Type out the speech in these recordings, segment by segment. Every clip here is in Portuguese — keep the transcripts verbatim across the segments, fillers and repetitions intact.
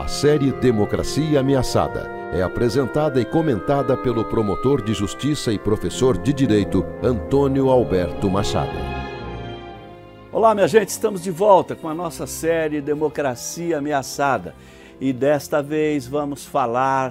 A série Democracia Ameaçada é apresentada e comentada pelo promotor de justiça e professor de direito Antônio Alberto Machado. Olá, minha gente, estamos de volta com a nossa série Democracia Ameaçada e desta vez vamos falar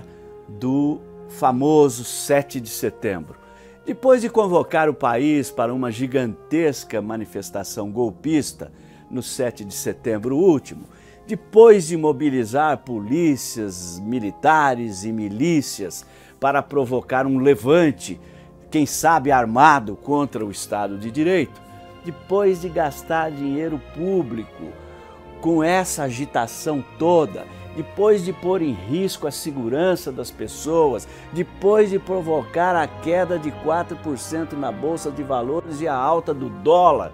do famoso sete de setembro. Depois de convocar o país para uma gigantesca manifestação golpista no sete de setembro último, depois de mobilizar polícias, militares e milícias para provocar um levante, quem sabe armado, contra o Estado de Direito, depois de gastar dinheiro público com essa agitação toda, depois de pôr em risco a segurança das pessoas, depois de provocar a queda de quatro por cento na Bolsa de Valores e a alta do dólar,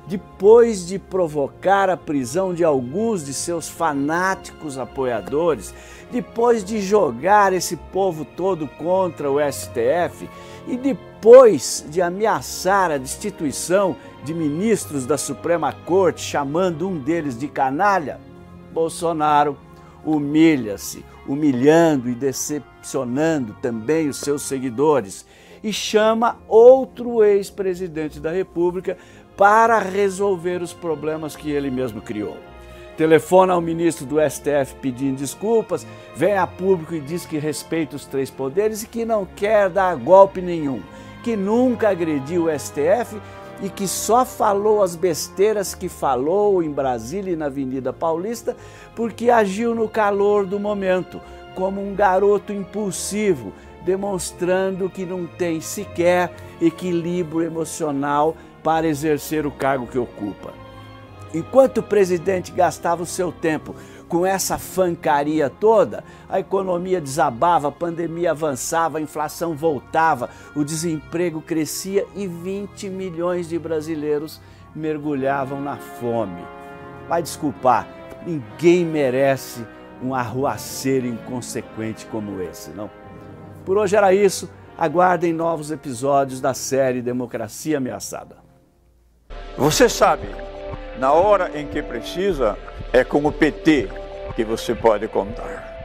depois de provocar a prisão de alguns de seus fanáticos apoiadores, depois de jogar esse povo todo contra o S T F e depois de ameaçar a destituição de ministros da Suprema Corte, chamando um deles de canalha, Bolsonaro humilha-se, humilhando e decepcionando também os seus seguidores, e chama outro ex-presidente da República para resolver os problemas que ele mesmo criou. Telefona ao ministro do S T F pedindo desculpas, vem a público e diz que respeita os três poderes e que não quer dar golpe nenhum, que nunca agrediu o S T F e que só falou as besteiras que falou em Brasília e na Avenida Paulista porque agiu no calor do momento, como um garoto impulsivo, demonstrando que não tem sequer equilíbrio emocional para exercer o cargo que ocupa. Enquanto o presidente gastava o seu tempo com essa fancaria toda, a economia desabava, a pandemia avançava, a inflação voltava, o desemprego crescia e vinte milhões de brasileiros mergulhavam na fome. Vai desculpar, ninguém merece um arruaceiro inconsequente como esse, não? Por hoje era isso, aguardem novos episódios da série Democracia Ameaçada. Você sabe, na hora em que precisa, é com o P T que você pode contar.